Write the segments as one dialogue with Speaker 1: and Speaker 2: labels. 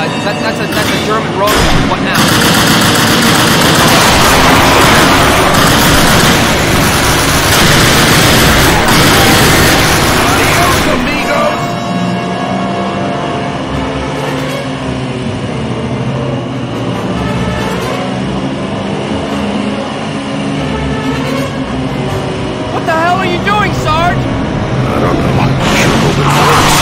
Speaker 1: That's a German road. What now?
Speaker 2: Adios, amigos!
Speaker 1: What the hell are you doing, Sarge?
Speaker 2: I don't know. Sure hope it works.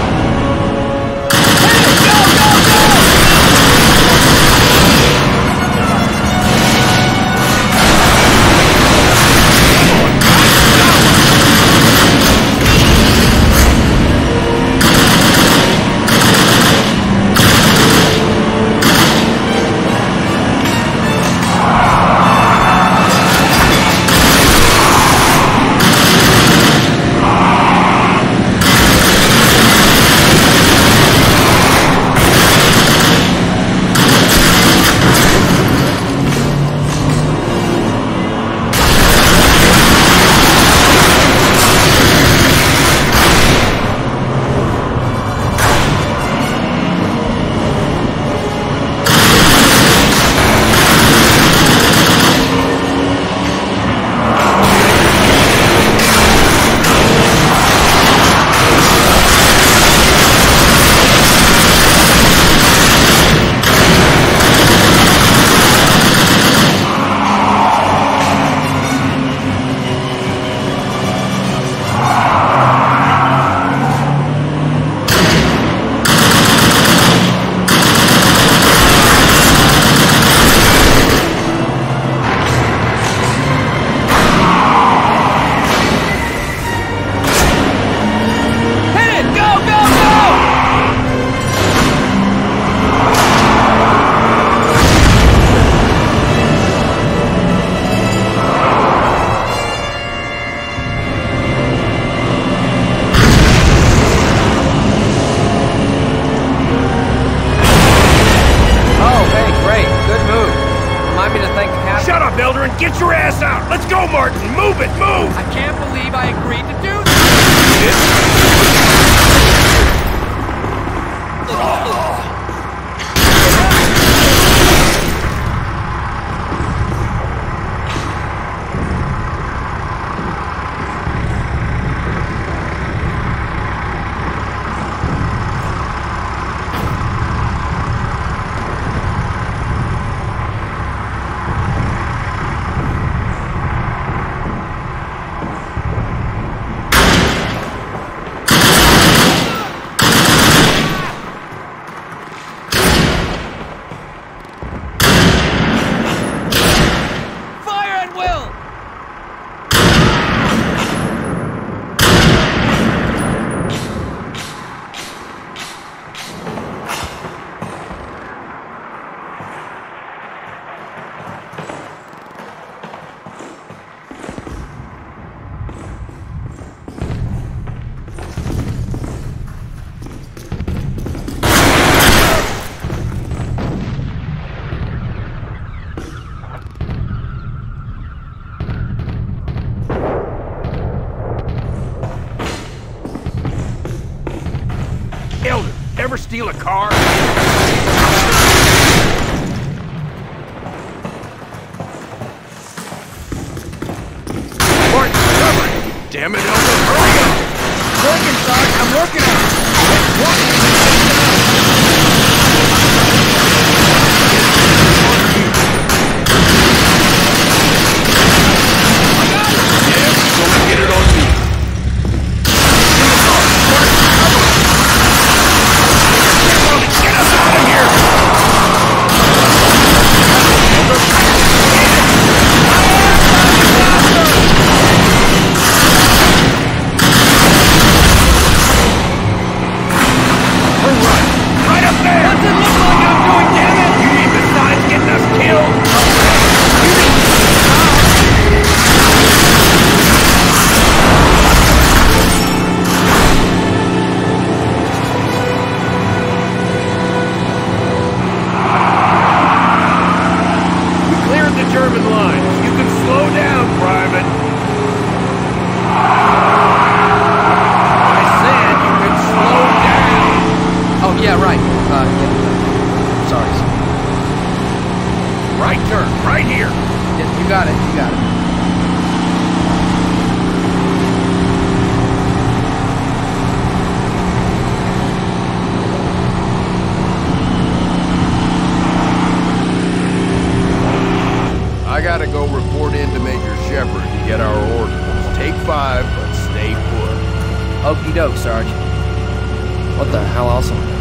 Speaker 2: Shut up, Elder, and get your ass out! Let's go, Martin! Move it, move!
Speaker 1: I can't believe I agreed to do this!
Speaker 2: Elder, ever steal a car? Martin, cover it! Damn it, Elder, hurry up!
Speaker 1: Working, Sarge, I'm working on it!
Speaker 2: Don't get it on me. Get us out of here! Right up there!
Speaker 1: What's it look like I'm doing, damn it?
Speaker 2: You mean besides getting us killed? German lines. You can slow down, Private. I said you can slow down.
Speaker 1: Oh, yeah, right. Yeah.
Speaker 3: Sarge.
Speaker 2: Right turn, right here.
Speaker 3: Yeah, you got it, you got it.
Speaker 2: I gotta go report in to Major Shepard to get our orders. Take 5, but stay put.
Speaker 3: Okie doke, Sarge. What the hell else am I